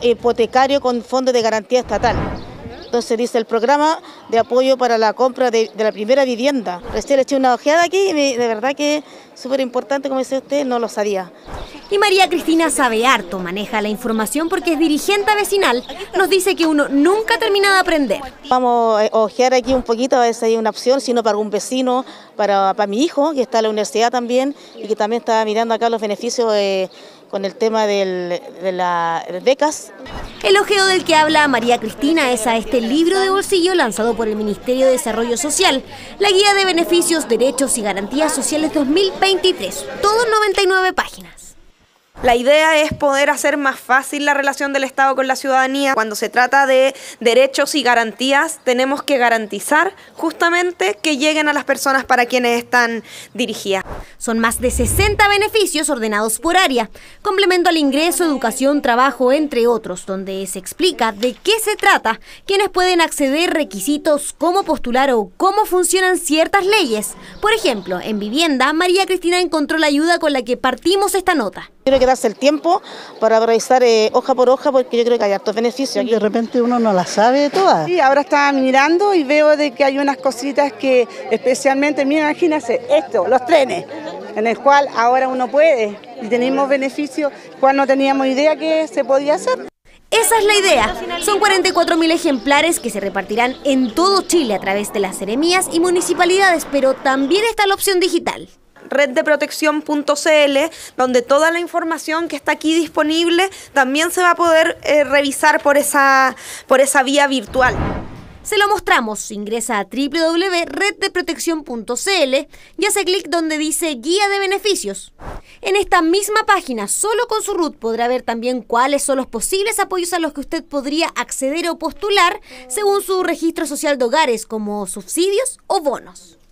hipotecario con fondos de garantía estatal. Entonces dice el programa de apoyo para la compra de la primera vivienda. Recién le eché una ojeada aquí y de verdad que es súper importante, como dice usted, no lo sabía. Y María Cristina sabe harto, maneja la información porque es dirigente vecinal. Nos dice que uno nunca termina de aprender. Vamos a ojear aquí un poquito, a ver si hay una opción, si no para algún vecino, para mi hijo, que está en la universidad también, y que también está mirando acá los beneficios con el tema de las becas. El ojeo del que habla María Cristina es a este libro de bolsillo lanzado por el Ministerio de Desarrollo Social, la Guía de Beneficios, Derechos y Garantías Sociales 2023, todo en 99 páginas. La idea es poder hacer más fácil la relación del Estado con la ciudadanía. Cuando se trata de derechos y garantías, tenemos que garantizar justamente que lleguen a las personas para quienes están dirigidas. Son más de 60 beneficios ordenados por área, complemento al ingreso, educación, trabajo, entre otros, donde se explica de qué se trata, quiénes pueden acceder, requisitos, cómo postular o cómo funcionan ciertas leyes. Por ejemplo, en vivienda, María Cristina encontró la ayuda con la que partimos esta nota. Quiero que darse el tiempo para revisar hoja por hoja, porque yo creo que hay hartos beneficios aquí. De repente uno no las sabe todas. Sí, ahora estaba mirando y veo de que hay unas cositas que especialmente, mira, imagínense esto, los trenes, en el cual ahora uno puede y tenemos beneficios, cual no teníamos idea que se podía hacer. Esa es la idea. Son 44.000 ejemplares que se repartirán en todo Chile a través de las seremías y municipalidades, pero también está la opción digital. Reddeprotección.cl, donde toda la información que está aquí disponible también se va a poder revisar por esa vía virtual. Se lo mostramos, ingresa a www.reddeprotección.cl y hace clic donde dice Guía de Beneficios. En esta misma página, solo con su RUT, podrá ver también cuáles son los posibles apoyos a los que usted podría acceder o postular según su registro social de hogares, como subsidios o bonos.